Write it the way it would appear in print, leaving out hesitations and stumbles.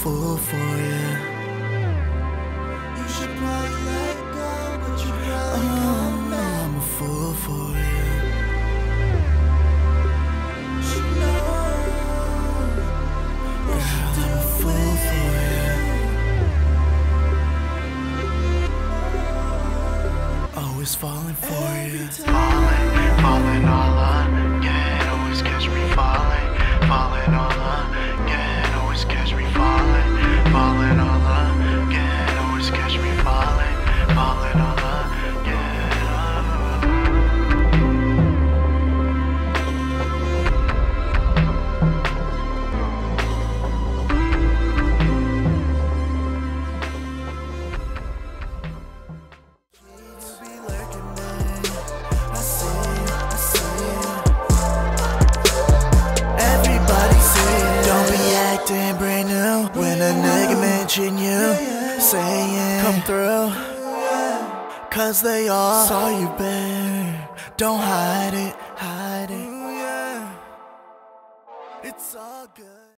fool for you. You should probably let go, but you probably come back. I'm a fool for you. She knows what she Girl, I'm a did fool with for you. Always falling for you. Falling all again, always catch me falling all again, always catch me falling all again, always catch me falling all again. Brand new when a nigga mention you, saying come through, cause they all saw you bare. Don't hide it, hide it.